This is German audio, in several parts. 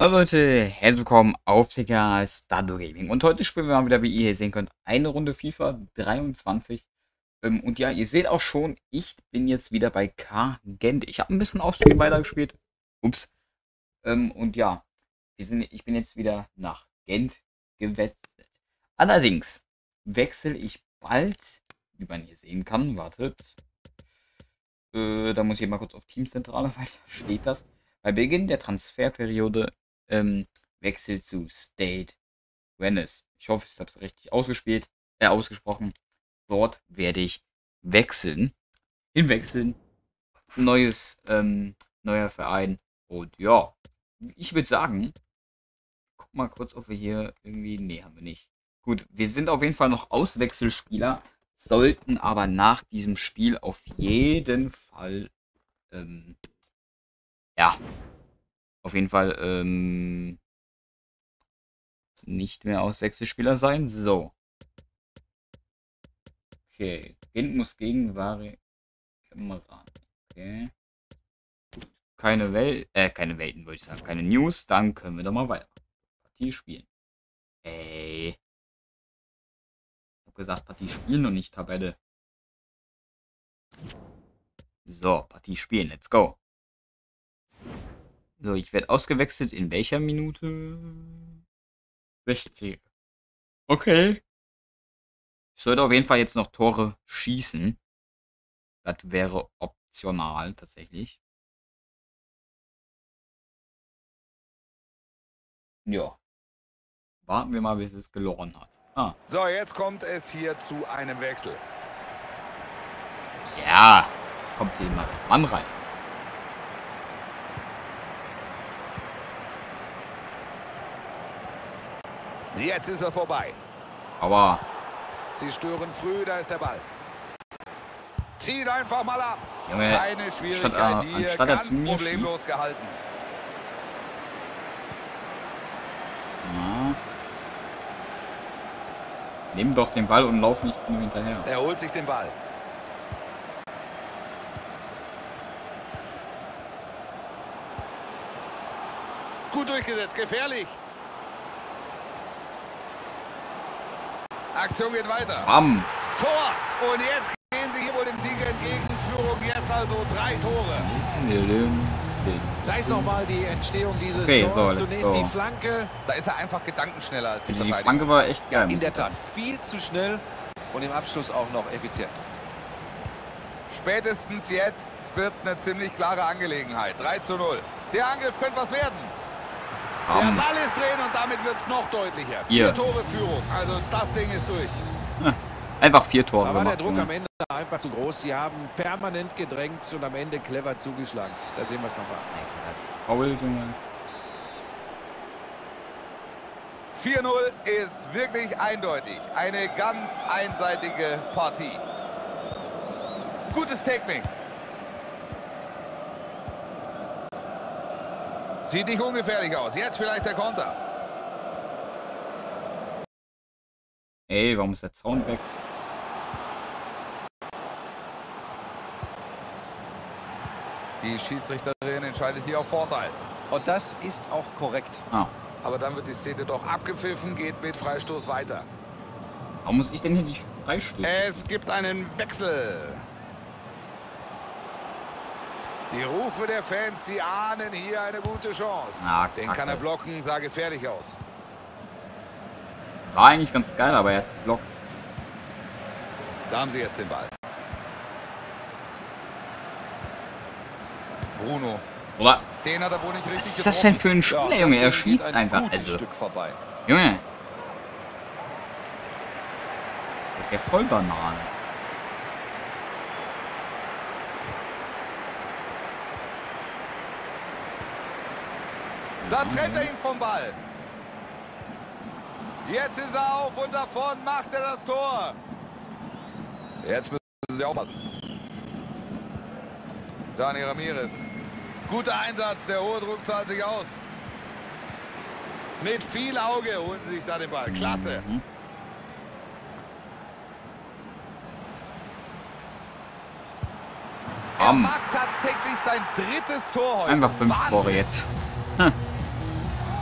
Hallo Leute, herzlich willkommen auf der Kanal Stardew Gaming. Und heute spielen wir mal wieder, wie ihr hier sehen könnt, eine Runde FIFA 23. Und ja, ihr seht auch schon, ich bin jetzt wieder bei Gent. Ich habe ein bisschen auf Stream weitergespielt. Ups. Und ja, ich bin jetzt wieder nach Gent gewechselt. Allerdings wechsle ich bald, wie man hier sehen kann, wartet. Da muss ich mal kurz auf Teamzentrale weiter. Steht das? Bei Beginn der Transferperiode wechselt zu Stade Rennes. Ich hoffe, ich habe es richtig ausgesprochen. Dort werde ich wechseln. Hinwechseln. Neuer Verein. Und ja, ich würde sagen, guck mal kurz, ob wir hier irgendwie. Nee, haben wir nicht. Gut, wir sind auf jeden Fall noch Auswechselspieler, sollten aber nach diesem Spiel auf jeden Fall ja, auf jeden Fall nicht mehr Auswechselspieler sein. So. Okay. Gent muss gegen Ware Kamera. Okay. Keine Welten, würde ich sagen. Keine News. Dann können wir doch mal weiter. Partie spielen. Ey. Ich hab gesagt, Partie spielen und nicht Tabelle. So, Partie spielen. Let's go. So, ich werde ausgewechselt. In welcher Minute? 60. Okay. Ich sollte auf jeden Fall jetzt noch Tore schießen. Das wäre optional tatsächlich. Ja. Warten wir mal, bis es geloren hat. Ah. So, jetzt kommt es hier zu einem Wechsel. Ja. Kommt hier mal Mann rein. Jetzt ist er vorbei. Aber. Sie stören früh, da ist der Ball. Zieht einfach mal ab. Junge, keine Schwierigkeit hier, anstatt er ganz zu mir problemlos schießt. gehalten. Ja. Nehmen doch den Ball und laufen nicht nur hinterher. Er holt sich den Ball. Gut durchgesetzt, gefährlich. Aktion geht weiter. Bam. Tor. Und jetzt gehen sie hier wohl dem Sieg entgegen. Führung jetzt also 3 Tore. Da ist nochmal die Entstehung dieses Okay, Tors. so, Zunächst die Flanke. Da ist er einfach gedankenschneller als die Die Verteidiger. Flanke war echt geil. In der Tat viel zu schnell und im Abschluss auch noch effizient. Spätestens jetzt wird es eine ziemlich klare Angelegenheit. 3:0. Der Angriff könnte was werden. Bam. Der Ball ist drin und damit wird es noch deutlicher. Hier. 4 Tore Führung. Also das Ding ist durch. Einfach 4 Tore Da war der gemacht. Druck Junge. am Ende einfach zu groß. Sie haben permanent gedrängt und am Ende clever zugeschlagen. Da sehen wir es nochmal. Foul, Junge. 4:0 ist wirklich eindeutig. Eine ganz einseitige Partie. Gutes Technik. Sieht nicht ungefährlich aus. Jetzt vielleicht der Konter. Ey, warum ist der Zaun weg? Die Schiedsrichterin entscheidet hier auf Vorteil. Und das ist auch korrekt. Ah. Aber dann wird die Szene doch abgepfiffen, geht mit Freistoß weiter. Warum muss ich denn hier die Freistöße? Es gibt einen Wechsel. Die Rufe der Fans, die ahnen hier eine gute Chance. Ah, Den Kacke. kann er blocken, sah gefährlich aus. War eigentlich ganz geil, aber er hat geblockt. Da haben sie jetzt den Ball. Bruno. Oder? Den hat er wohl nicht richtig Was ist das denn für ein Ja, Spieler, Junge? Er das schießt geht ein einfach. gutes Also, Stück vorbei. Junge. Das ist ja voll Banane. Da trennt er ihn vom Ball. Jetzt ist er auf und davon macht er das Tor. Jetzt müssen sie aufpassen. Dani Ramirez. Guter Einsatz, der hohe Druck zahlt sich aus. Mit viel Auge holen sie sich da den Ball. Klasse. Mhm. Er macht tatsächlich sein drittes Tor heute. Einfach 5 Wahnsinn. Tore jetzt.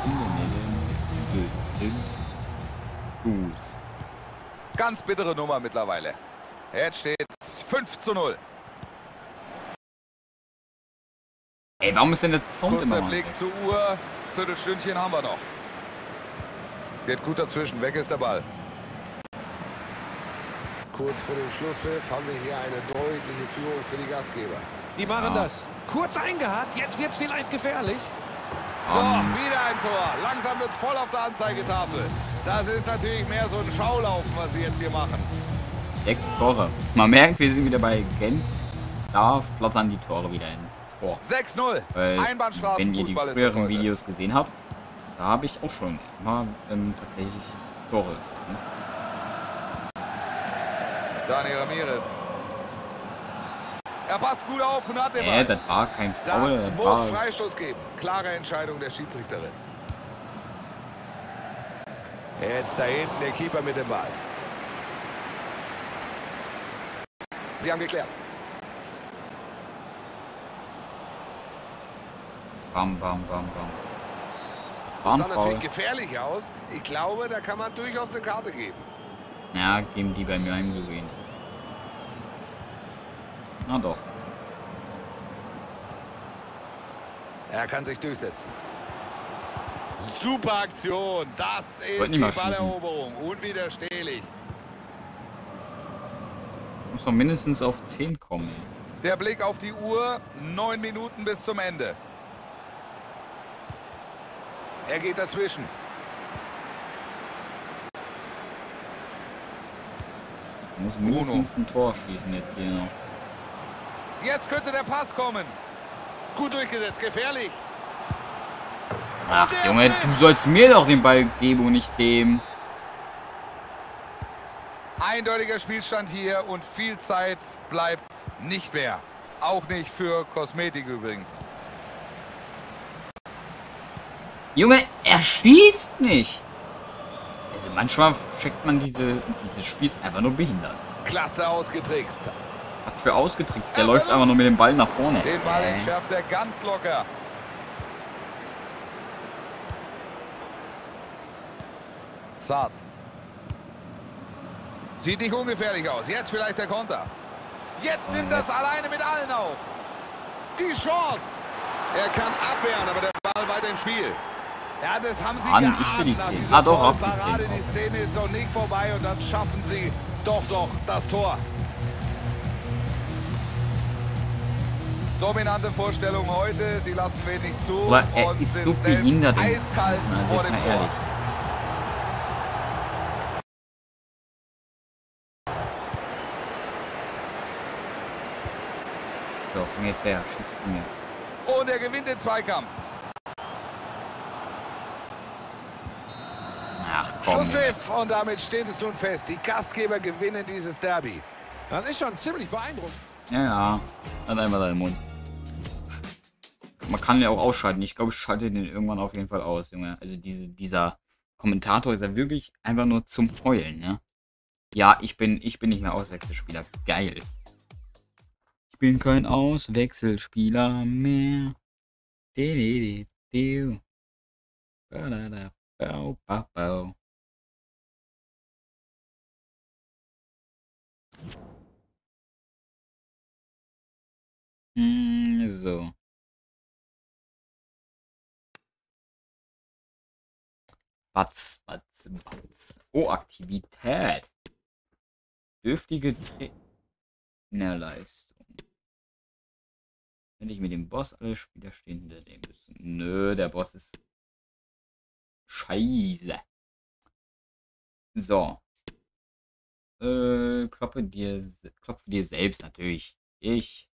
Ganz bittere Nummer mittlerweile. Jetzt steht 5:0. Ey, warum ist denn der Sound immer Kurzer noch Blick weg? zur Uhr. Viertelstündchen haben wir noch. Geht gut dazwischen. Weg ist der Ball. Kurz vor dem Schlusspfiff haben wir hier eine deutliche Führung für die Gastgeber. Die machen das. Kurz eingehakt. Jetzt wird es vielleicht gefährlich. So, wieder ein Tor. Langsam wird es voll auf der Anzeigetafel. Das ist natürlich mehr so ein Schaulaufen, was sie jetzt hier machen. 6 Tore. Man merkt, wir sind wieder bei Gent. Da flattern die Tore wieder ins Tor. 6:0. Weil, Einbahnstraßenfußball wenn ihr die ist das früheren heute. Videos gesehen habt, da habe ich auch schon immer tatsächlich Tore geschossen. Dani Ramirez. Er passt gut auf und hat den Ball. Das war kein Foul. Das Das muss war Freistoß geben. Klare Entscheidung der Schiedsrichterin. Jetzt da hinten der Keeper mit dem Ball. Sie haben geklärt. bam, bam, bam, bam. Das sah Warnfoul. natürlich gefährlich aus. Ich glaube, da kann man durchaus eine Karte geben. Ja, geben die bei mir eingesehen. Na doch. Er kann sich durchsetzen. Super Aktion. Das ist Wollte die nicht mal schießen. Balleroberung. Unwiderstehlich. Muss doch mindestens auf 10 kommen. Ey. Der Blick auf die Uhr. 9 Minuten bis zum Ende. Er geht dazwischen. Muss mindestens ein Tor schießen jetzt hier noch. Jetzt könnte der Pass kommen. Gut durchgesetzt, gefährlich. Ach Junge, du sollst mir doch den Ball geben und nicht dem. Eindeutiger Spielstand hier und viel Zeit bleibt nicht mehr. Auch nicht für Kosmetik übrigens. Junge, er schießt nicht. Also manchmal checkt man dieses Spiels einfach nur behindert. Klasse ausgetrickst. Was für ausgetrickst. Der läuft einfach nur mit dem Ball nach vorne. Den Ball entschärft er ganz locker. Saad. Sieht nicht ungefährlich aus. Jetzt vielleicht der Konter. Jetzt nimmt das alleine mit allen auf. Die Chance. Er kann abwehren, aber der Ball weiter im Spiel. Ja, das haben sie Mann, ich will die geahnt. 10. Nach Ah, doch, dieser auf die Parade, 10 die Szene ist doch nicht vorbei und dann schaffen sie doch das Tor. Dominante Vorstellung heute. Sie lassen wenig zu. Aber er und ist sind so selbst behindert im eiskalt Schießen, also vor jetzt dem mal Tor. ehrlich. So, komm jetzt her, schieß von mir. Und er gewinnt den Zweikampf. Ach komm. Schlusspfiff und damit steht es nun fest. Die Gastgeber gewinnen dieses Derby. Das ist schon ziemlich beeindruckend. Ja, hat einfach deinen Mund. Man kann ja auch ausschalten. Ich glaube, ich schalte den irgendwann auf jeden Fall aus, Junge. Also dieser Kommentator ist ja wirklich einfach nur zum Heulen, ne? Ja, ich bin nicht mehr Auswechselspieler. Geil. Ich bin kein Auswechselspieler mehr. So. Batz. Oh, Aktivität. Dürftige Trainerleistung. Hätte ich mit dem Boss alle Spieler stehen hinter dem müssen. Nö, der Boss ist scheiße. So. Klopfe dir selbst natürlich. Ich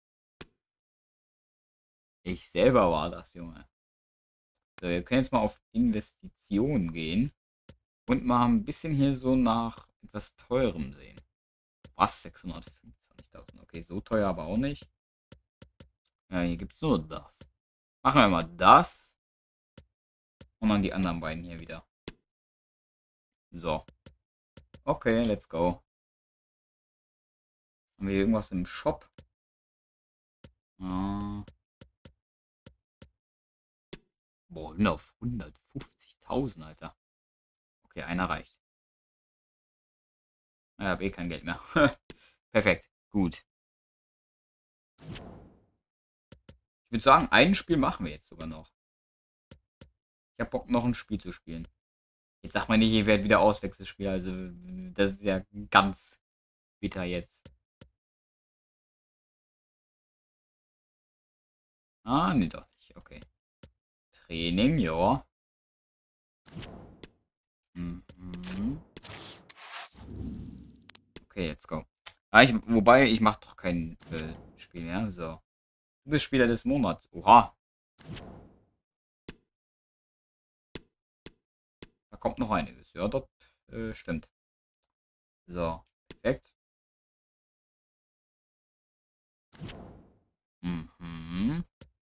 selber war das, Junge. So, wir können jetzt mal auf Investitionen gehen. Und mal ein bisschen hier so nach etwas teurem sehen. Was? 625.000. Okay, so teuer aber auch nicht. Ja, hier gibt es nur das. Machen wir mal das. Und dann die anderen beiden hier wieder. So. Okay, let's go. Haben wir irgendwas im Shop? Boah, auf 150.000, Alter. Okay, einer reicht. Ich habe eh kein Geld mehr. Perfekt. Gut. Ich würde sagen, ein Spiel machen wir jetzt sogar noch. Ich habe Bock, noch ein Spiel zu spielen. Jetzt sag mal nicht, ihr werdet wieder Auswechselspiel. Also, das ist ja ganz bitter jetzt. Ah, nee, doch nicht. Okay. Training, ja. Mhm. Okay, let's go. Wobei, ich mache doch kein Spiel mehr. So. Du bist Spieler des Monats. Oha. Da kommt noch einiges. Ja, das stimmt. So, perfekt. Mhm.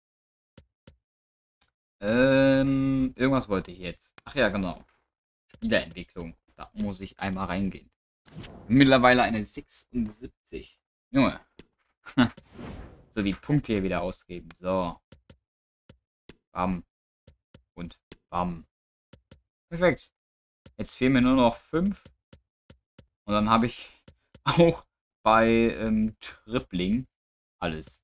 Irgendwas wollte ich jetzt. Ach ja, genau. Spielerentwicklung. Da muss ich einmal reingehen. Mittlerweile eine 76. Junge. So, die Punkte hier wieder ausgeben. So. Bam. Und bam. Perfekt. Jetzt fehlen mir nur noch 5. Und dann habe ich auch bei Tripling alles.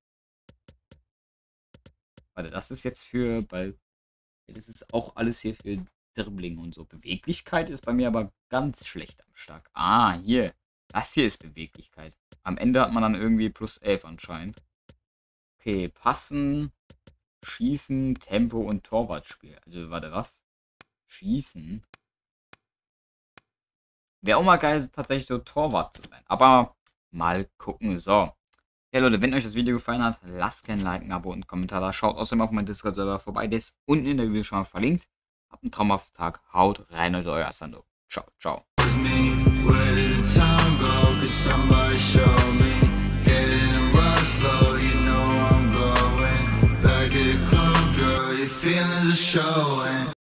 Warte, das ist jetzt für Ball. Das ist auch alles hier für Dribbling und so. Beweglichkeit ist bei mir aber ganz schlecht am Start. Ah, hier. Das hier ist Beweglichkeit. Am Ende hat man dann irgendwie plus 11 anscheinend. Okay, passen, schießen, Tempo und Torwartspiel. Also, warte, was? Schießen. Wäre auch mal geil, tatsächlich so Torwart zu sein. Aber mal gucken. So. Ja, Leute, wenn euch das Video gefallen hat, lasst gerne ein Like, ein Abo und einen Kommentar da. Schaut außerdem auf meinen Discord-Server vorbei. Der ist unten in der Video schon mal verlinkt. Habt einen traumhaften Tag. Haut rein und euer Sando. Ciao, ciao.